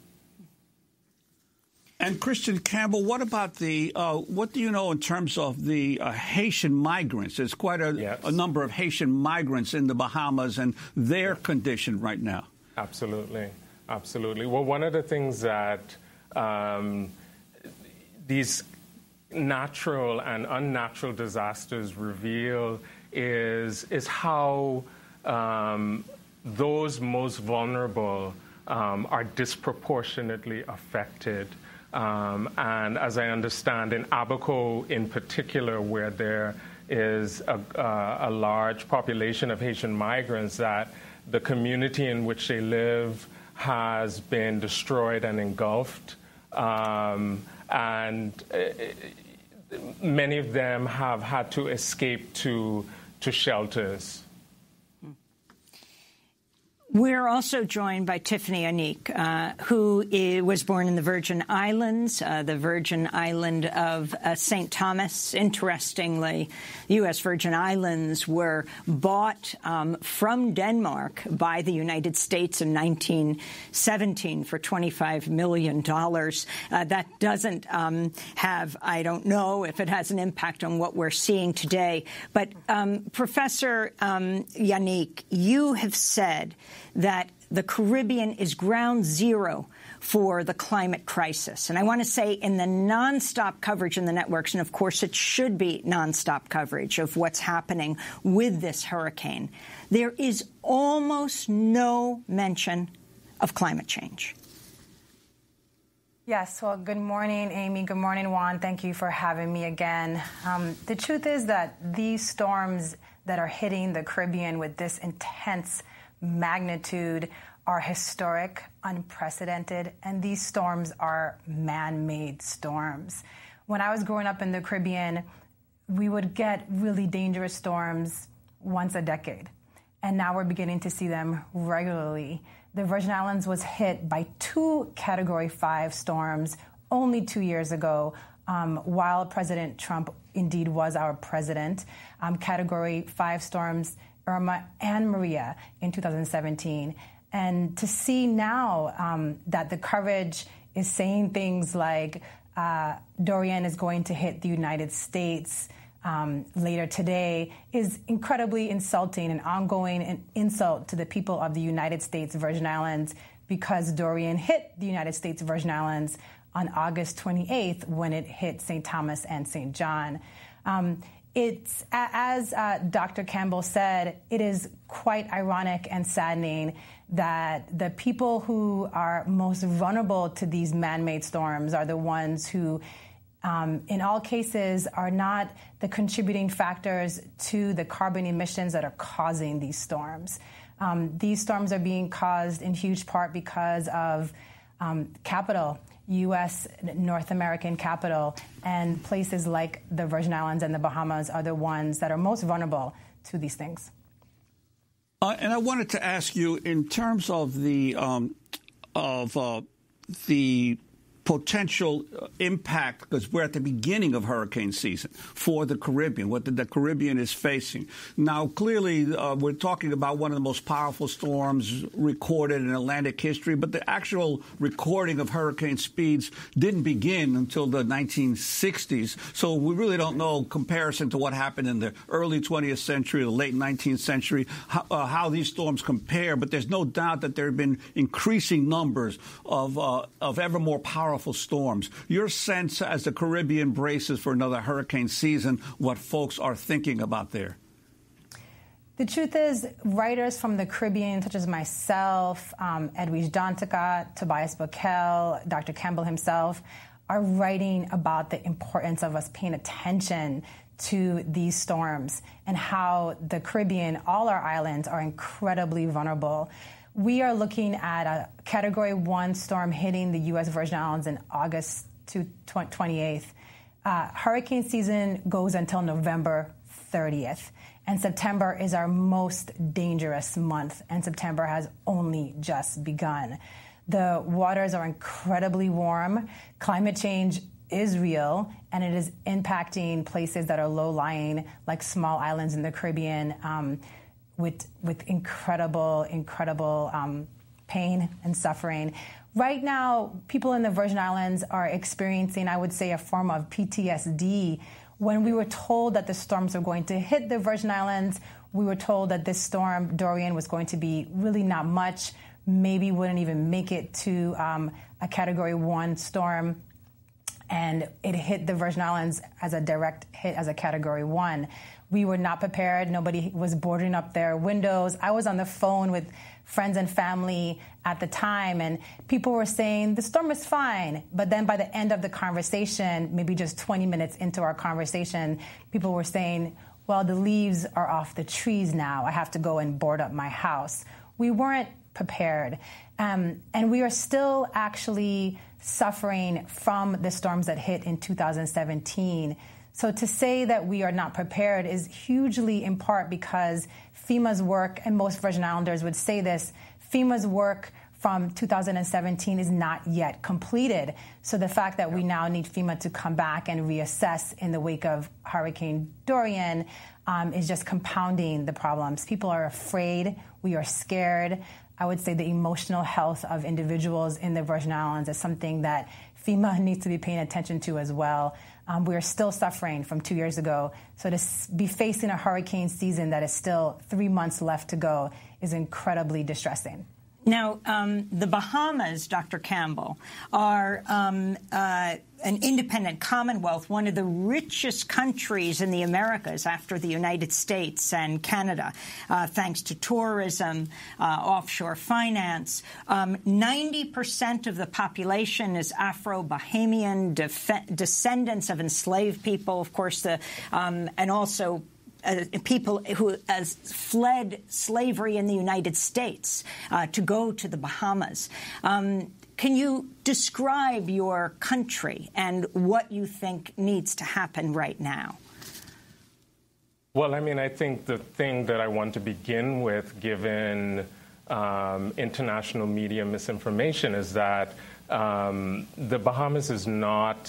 And Christian Campbell, what about what do you know in terms of the Haitian migrants? There's quite a number of Haitian migrants in the Bahamas and their condition right now. Absolutely. Absolutely. Well, one of the things that these natural and unnatural disasters reveal is how those most vulnerable are disproportionately affected. And as I understand, in Abaco in particular, where there is a large population of Haitian migrants, that the community in which they live has been destroyed and engulfed. And many of them have had to escape to shelters. We're also joined by Tiffany Anique, who was born in the Virgin Islands, the Virgin Island of St. Thomas. Interestingly, U.S. Virgin Islands were bought from Denmark by the United States in 1917 for $25 million. That doesn't have, I don't know if it has an impact on what we're seeing today. But Professor Anique, you have said that the Caribbean is ground zero for the climate crisis. And I want to say in the nonstop coverage in the networks, and of course it should be nonstop coverage of what's happening with this hurricane, there is almost no mention of climate change. Yes, well, good morning, Amy. Good morning, Juan. Thank you for having me again. The truth is that these storms that are hitting the Caribbean with this intense magnitude are historic, unprecedented, and these storms are man-made storms. When I was growing up in the Caribbean, we would get really dangerous storms once a decade, and now we're beginning to see them regularly. The Virgin Islands was hit by 2 Category 5 storms only 2 years ago, while President Trump indeed was our president. Category 5 storms, Irma and Maria, in 2017. And to see now that the coverage is saying things like Dorian is going to hit the United States later today is incredibly insulting and ongoing an insult to the people of the United States Virgin Islands, because Dorian hit the United States Virgin Islands on August 28th when it hit St. Thomas and St. John. It's, as Dr. Campbell said, it is quite ironic and saddening that the people who are most vulnerable to these man-made storms are the ones who, in all cases, are not the contributing factors to the carbon emissions that are causing these storms. These storms are being caused in huge part because of capital, U.S. North American capital, and places like the Virgin Islands and the Bahamas are the ones that are most vulnerable to these things. And I wanted to ask you, in terms of the potential impact, because we're at the beginning of hurricane season for the Caribbean, what the Caribbean is facing. Now, clearly, we're talking about one of the most powerful storms recorded in Atlantic history, but the actual recording of hurricane speeds didn't begin until the 1960s. So we really don't know, comparison to what happened in the early 20th century, the late 19th century, how these storms compare. But there's no doubt that there have been increasing numbers of ever more powerful storms. Your sense as the Caribbean braces for another hurricane season, what folks are thinking about there? The truth is, writers from the Caribbean, such as myself, Edwige Dantica, Tobias Buckell, Dr. Campbell himself, are writing about the importance of us paying attention to these storms and how the Caribbean, all our islands, are incredibly vulnerable. We are looking at a Category 1 storm hitting the U.S. Virgin Islands in August 28th. Hurricane season goes until November 30th, and September is our most dangerous month, and September has only just begun. The waters are incredibly warm. Climate change is real, and it is impacting places that are low-lying, like small islands in the Caribbean, with incredible pain and suffering. Right now, people in the Virgin Islands are experiencing, I would say, a form of PTSD. When we were told that the storms were going to hit the Virgin Islands, we were told that this storm, Dorian, was going to be really not much, maybe wouldn't even make it to a Category 1 storm, and it hit the Virgin Islands as a direct hit as a Category 1. We were not prepared. Nobody was boarding up their windows. I was on the phone with friends and family at the time, and people were saying, the storm is fine. But then by the end of the conversation, maybe just 20 minutes into our conversation, people were saying, well, the leaves are off the trees now. I have to go and board up my house. We weren't prepared. And we are still actually suffering from the storms that hit in 2017. So to say that we are not prepared is hugely in part because FEMA's work, and most Virgin Islanders would say this, FEMA's work from 2017 is not yet completed. So the fact that we now need FEMA to come back and reassess in the wake of Hurricane Dorian is just compounding the problems. People are afraid. We are scared. I would say the emotional health of individuals in the Virgin Islands is something that FEMA needs to be paying attention to as well. We are still suffering from 2 years ago. So to be facing a hurricane season that is still 3 months left to go is incredibly distressing. Now, the Bahamas, Dr. Campbell, are an independent commonwealth, one of the richest countries in the Americas after the United States and Canada, thanks to tourism, offshore finance. 90% of the population is Afro-Bahamian descendants of enslaved people, of course, and also people who fled slavery in the United States to go to the Bahamas. Can you describe your country and what you think needs to happen right now? Well, I mean, I think the thing that I want to begin with, given international media misinformation, is that the Bahamas is not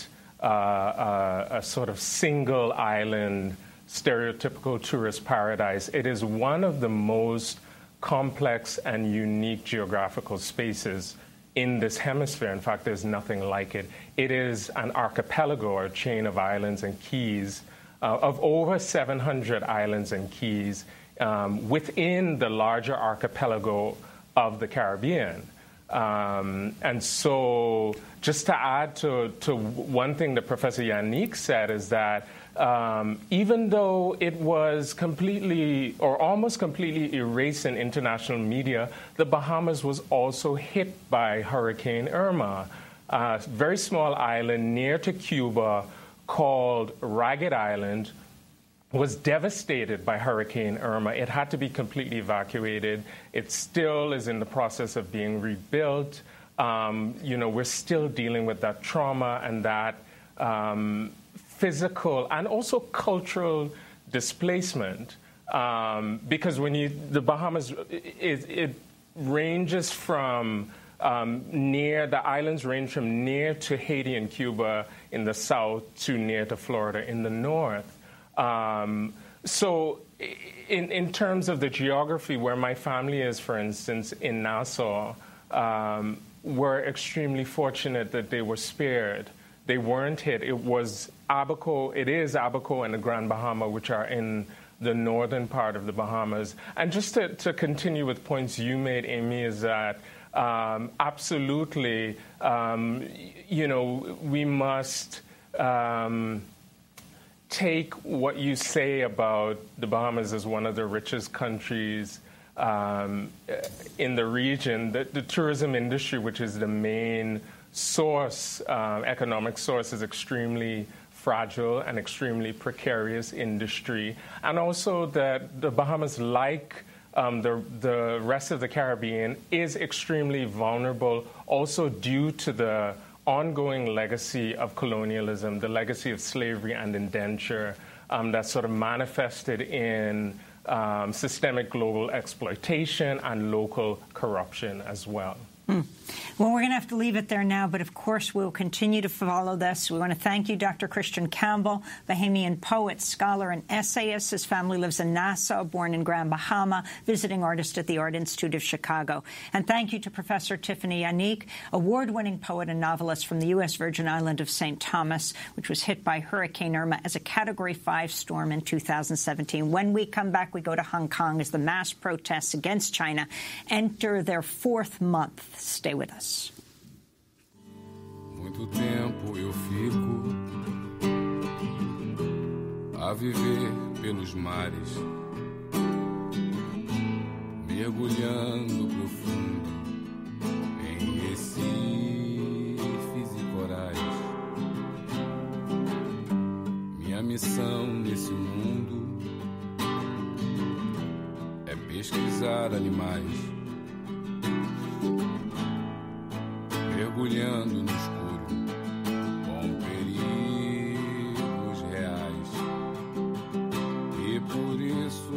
a sort of single island stereotypical tourist paradise. It is one of the most complex and unique geographical spaces in this hemisphere. In fact, there's nothing like it. It is an archipelago, or a chain of islands and keys, of over 700 islands and keys within the larger archipelago of the Caribbean. And so just to add to one thing that Professor Yannick said is that even though it was completely or almost completely erased in international media, the Bahamas was also hit by Hurricane Irma, a very small island near to Cuba called Ragged Island was devastated by Hurricane Irma. It had to be completely evacuated. It still is in the process of being rebuilt. We're still dealing with that trauma and that physical and also cultural displacement, because the Bahamas, it ranges from the islands range from near to Haiti and Cuba in the south to near to Florida in the north. So in terms of the geography, where my family is, for instance, in Nassau, we're extremely fortunate that they were spared. They weren't hit. It is Abaco and the Grand Bahama, which are in the northern part of the Bahamas. And just to continue with points you made, Amy, is that absolutely, we must take what you say about the Bahamas as one of the richest countries in the region. The tourism industry, which is the main source, economic source, is extremely fragile and extremely precarious industry. And also that the Bahamas, like the rest of the Caribbean, is extremely vulnerable also due to the ongoing legacy of colonialism, the legacy of slavery and indenture that sort of manifested in systemic global exploitation and local corruption as well. Well, we're going to have to leave it there now, but of course we'll continue to follow this. We want to thank you, Dr. Christian Campbell, Bahamian poet, scholar, and essayist. His family lives in Nassau, born in Grand Bahama, visiting artist at the Art Institute of Chicago. And thank you to Professor Tiffany Yannick, award-winning poet and novelist from the U.S. Virgin Island of St. Thomas, which was hit by Hurricane Irma as a Category 5 storm in 2017. When we come back, we go to Hong Kong as the mass protests against China enter their 4th month. Stay with us. Muito tempo eu fico a viver pelos mares, mergulhando profundo em recifes e corais. Minha missão nesse mundo é pesquisar animais, mergulhando no escuro com perigos reais.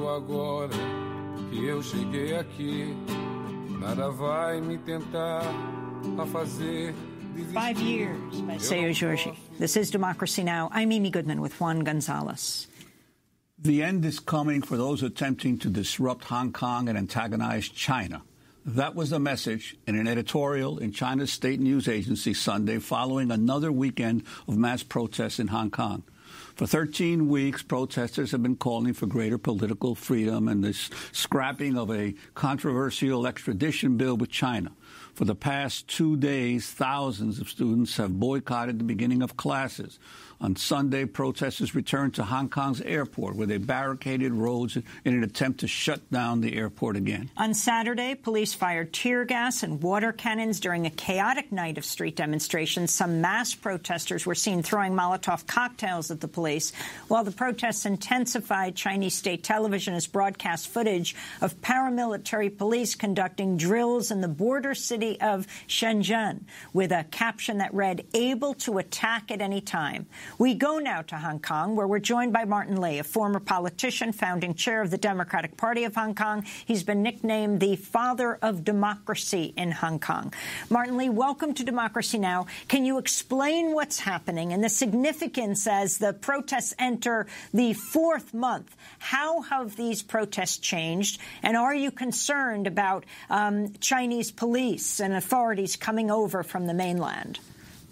agora que eu cheguei aqui. Nada vai me tentar a fazer. 5 years by Seo Georgi. This is Democracy Now! I'm Amy Goodman with Juan Gonzalez. The end is coming for those attempting to disrupt Hong Kong and antagonize China. That was the message in an editorial in China's state news agency Sunday following another weekend of mass protests in Hong Kong. For 13 weeks, protesters have been calling for greater political freedom and the scrapping of a controversial extradition bill with China. For the past 2 days, thousands of students have boycotted the beginning of classes. On Sunday, protesters returned to Hong Kong's airport, where they barricaded roads in an attempt to shut down the airport again. On Saturday, police fired tear gas and water cannons during a chaotic night of street demonstrations. Some mass protesters were seen throwing Molotov cocktails at the police. While the protests intensified, Chinese state television has broadcast footage of paramilitary police conducting drills in the border city of Shenzhen, with a caption that read, "Able to attack at any time." We go now to Hong Kong, where we're joined by Martin Lee, a former politician, founding chair of the Democratic Party of Hong Kong. He's been nicknamed the father of democracy in Hong Kong. Martin Lee, welcome to Democracy Now! Can you explain what's happening and the significance as the protests enter the 4th month? How have these protests changed? And are you concerned about Chinese police and authorities coming over from the mainland?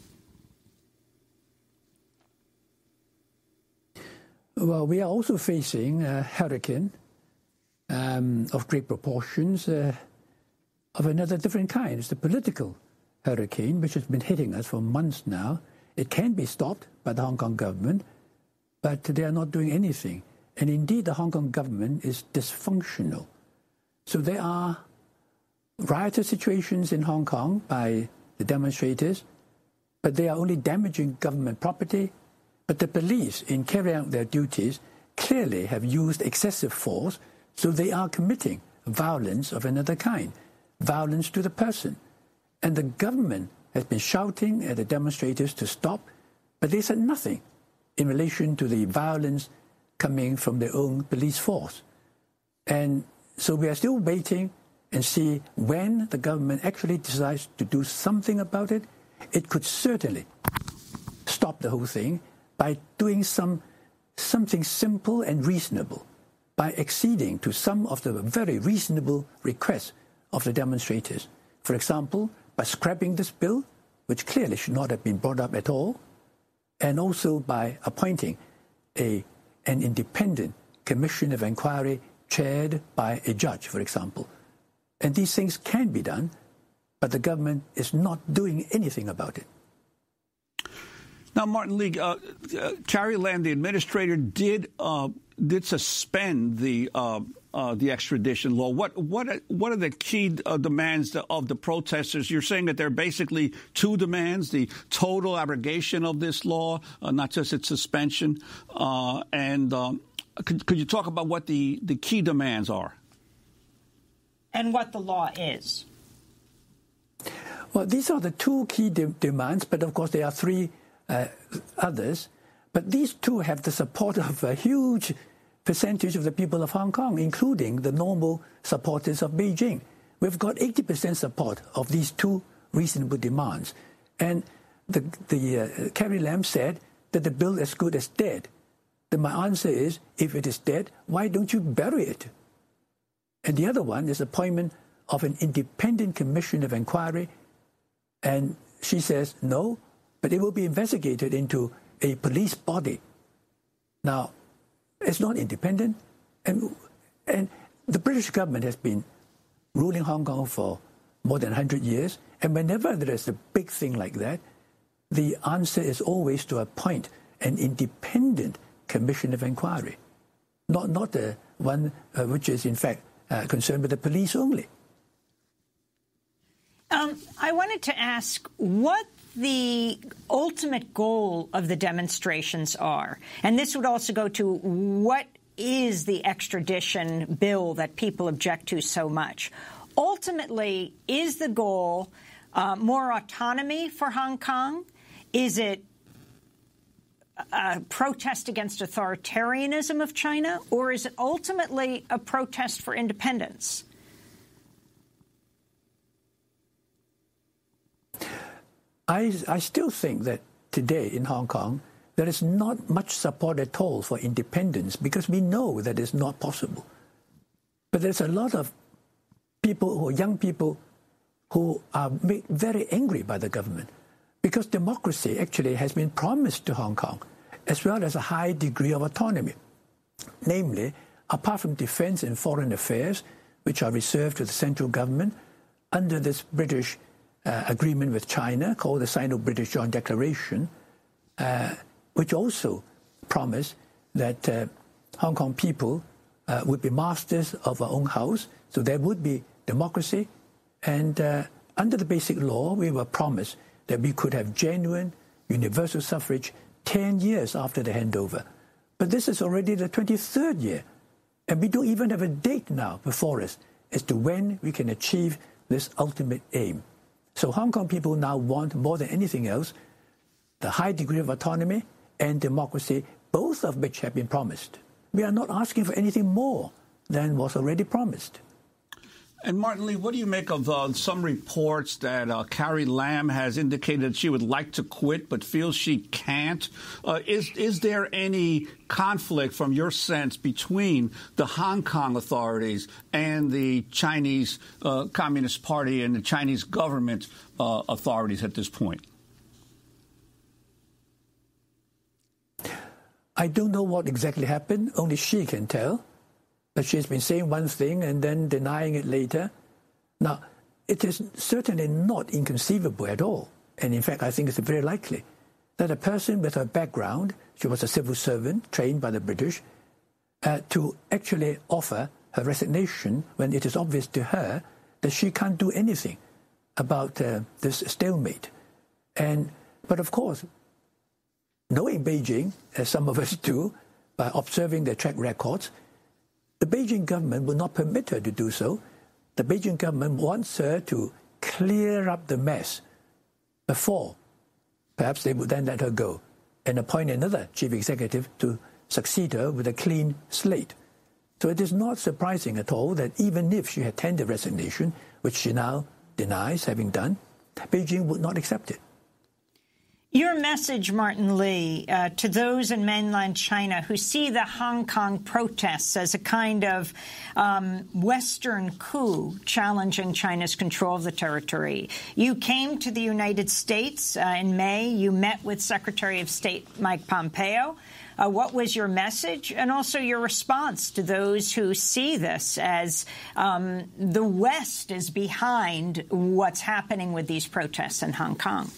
Well, we are also facing a hurricane of great proportions of another different kind. It's the political hurricane, which has been hitting us for months now. It can be stopped by the Hong Kong government, but they are not doing anything. And indeed, the Hong Kong government is dysfunctional. So there are riotous situations in Hong Kong by the demonstrators, but they are only damaging government property. But the police, in carrying out their duties, clearly have used excessive force, so they are committing violence of another kind, violence to the person. And the government has been shouting at the demonstrators to stop, but they said nothing in relation to the violence coming from their own police force. And so we are still waiting and see when the government actually decides to do something about it. It could certainly stop the whole thing by doing something simple and reasonable, by acceding to some of the very reasonable requests of the demonstrators. For example, by scrapping this bill, which clearly should not have been brought up at all, and also by appointing an independent commission of inquiry chaired by a judge, for example. And these things can be done, but the government is not doing anything about it. Now, Martin Lee, Carrie Lam, the administrator, did suspend the extradition law. What are the key demands of the protesters? You're saying that there are basically 2 demands: the total abrogation of this law, not just its suspension. Could you talk about what the key demands are? And what the law is? Well, these are the 2 key demands, but of course there are 3 others, but these 2 have the support of a huge percentage of the people of Hong Kong, including the normal supporters of Beijing. We've got 80% support of these 2 reasonable demands. And Carrie Lam said that the bill is as good as dead. Then my answer is, if it is dead, why don't you bury it? And the other one is appointment of an independent commission of inquiry. And she says, no, but it will be investigated into a police body. Now, it's not independent. And the British government has been ruling Hong Kong for more than 100 years. And whenever there is a big thing like that, the answer is always to appoint an independent commission of inquiry, not the one which is, in fact, concerned with the police only. I wanted to ask what the ultimate goal of the demonstrations are. And this would also go to what is the extradition bill that people object to so much. Ultimately, is the goal more autonomy for Hong Kong? Is it a protest against authoritarianism of China, or is it ultimately a protest for independence? I still think that today in Hong Kong, there is not much support at all for independence because we know that it's not possible. But there's a lot of people, young people, who are made very angry by the government because democracy actually has been promised to Hong Kong, as well as a high degree of autonomy. Namely, apart from defense and foreign affairs, which are reserved to the central government, under this British agreement with China called the Sino-British Joint Declaration, which also promised that Hong Kong people would be masters of our own house, so there would be democracy. And under the Basic Law, we were promised that we could have genuine universal suffrage 10 years after the handover. But this is already the 23rd year, and we don't even have a date now before us as to when we can achieve this ultimate aim. So Hong Kong people now want, more than anything else, the high degree of autonomy and democracy, both of which have been promised. We are not asking for anything more than was already promised. And Martin Lee, what do you make of some reports that Carrie Lam has indicated she would like to quit but feels she can't? Is there any conflict from your sense between the Hong Kong authorities and the Chinese Communist Party and the Chinese government authorities at this point? I don't know what exactly happened. Only she can tell. But she's been saying one thing and then denying it later. Now, it is certainly not inconceivable at all, and in fact I think it's very likely, that a person with her background, she was a civil servant trained by the British, to actually offer her resignation when it is obvious to her that she can't do anything about this stalemate. But of course, knowing Beijing, as some of us do, by observing their track records, the Beijing government will not permit her to do so. The Beijing government wants her to clear up the mess before perhaps they would then let her go and appoint another chief executive to succeed her with a clean slate. So it is not surprising at all that even if she had tendered resignation, which she now denies having done, Beijing would not accept it. Your message, Martin Lee, to those in mainland China who see the Hong Kong protests as a kind of Western coup challenging China's control of the territory. You came to the United States in May. You met with Secretary of State Mike Pompeo. What was your message and also your response to those who see this as the West is behind what's happening with these protests in Hong Kong?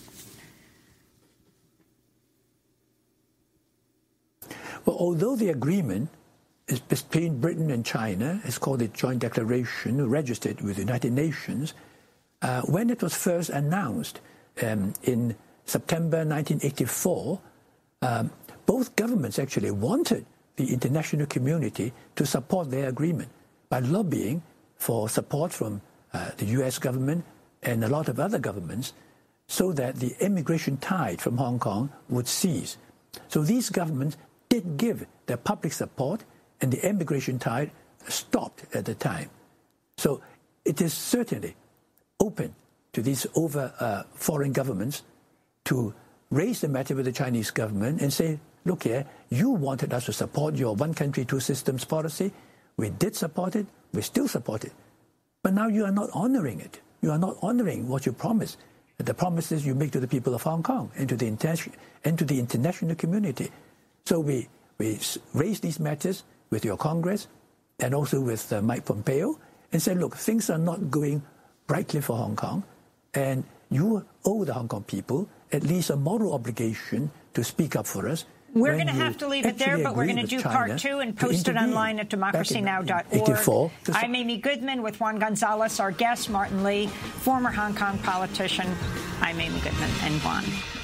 Well, although the agreement is between Britain and China, it's called the Joint Declaration, registered with the United Nations, when it was first announced in September 1984, both governments actually wanted the international community to support their agreement by lobbying for support from the U.S. government and a lot of other governments so that the immigration tide from Hong Kong would cease. So these governments did give their public support, and the immigration tide stopped at the time. So it is certainly open to these foreign governments to raise the matter with the Chinese government and say, look here, you wanted us to support your one country, two systems policy. We did support it. We still support it. But now you are not honoring it. You are not honoring what you promised, the promises you make to the people of Hong Kong and to the international community. So we raised these matters with your Congress and also with Mike Pompeo and said, look, things are not going brightly for Hong Kong, and you owe the Hong Kong people at least a moral obligation to speak up for us. We're going to have to leave it there, but we're going to do part two and post it online at democracynow.org. I'm Amy Goodman with Juan Gonzalez, our guest, Martin Lee, former Hong Kong politician. I'm Amy Goodman and Juan.